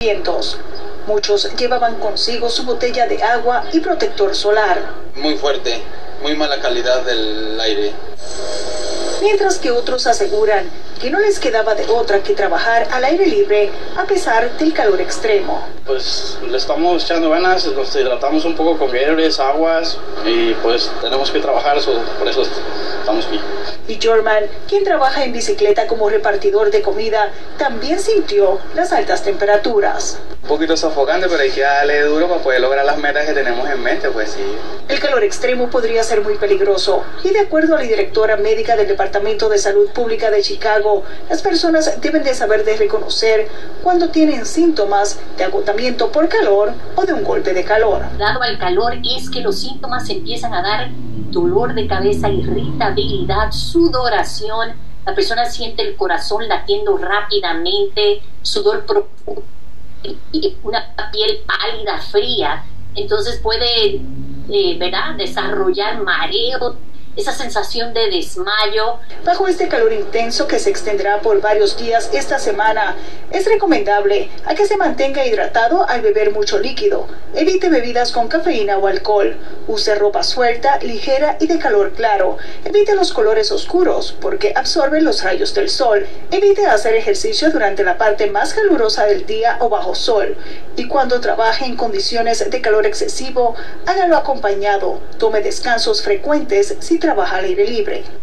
vientos. Muchos llevaban consigo su botella de agua y protector solar. Muy fuerte, muy mala calidad del aire. Mientras que otros aseguran que no les quedaba de otra que trabajar al aire libre a pesar del calor extremo. Pues le estamos echando ganas, nos hidratamos un poco con Gatorades, aguas y pues tenemos que trabajar, por eso estamos aquí. Y Jorman, quien trabaja en bicicleta como repartidor de comida, también sintió las altas temperaturas. Un poquito sofocante, pero hay que darle duro para poder lograr las metas que tenemos en mente, pues sí. El calor extremo podría ser muy peligroso y de acuerdo a la directora médica del Departamento de Salud Pública de Chicago, las personas deben de saber de reconocer cuando tienen síntomas de agotamiento por calor o de un golpe de calor. Dado al calor es que los síntomas empiezan a dar dolor de cabeza, irritabilidad, sudoración, la persona siente el corazón latiendo rápidamente, sudor profundo y una piel pálida, fría, entonces puede desarrollar mareo, esa sensación de desmayo. Bajo este calor intenso que se extenderá por varios días esta semana, es recomendable a que se mantenga hidratado al beber mucho líquido, evite bebidas con cafeína o alcohol, use ropa suelta, ligera y de color claro, evite los colores oscuros porque absorben los rayos del sol, evite hacer ejercicio durante la parte más calurosa del día o bajo sol, y cuando trabaje en condiciones de calor excesivo, hágalo acompañado, tome descansos frecuentes si trabaja al aire libre.